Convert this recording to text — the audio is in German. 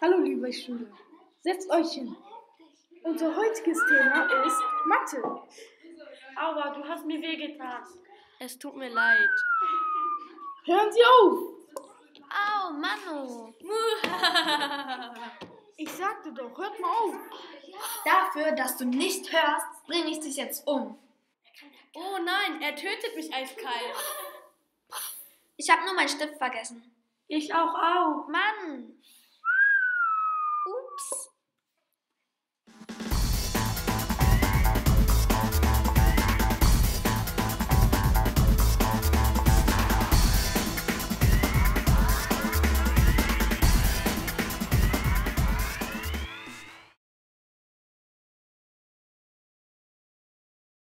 Hallo liebe Schüler, setzt euch hin. Unser heutiges Thema ist Mathe. Aua, du hast mir wehgetan. Es tut mir leid. Hören Sie auf! Au, Manu. Ich sagte doch, hört mal auf! Dafür, dass du nicht hörst, bringe ich dich jetzt um. Oh nein, er tötet mich eiskalt. Ich habe nur meinen Stift vergessen. Ich auch. Mann! Ups.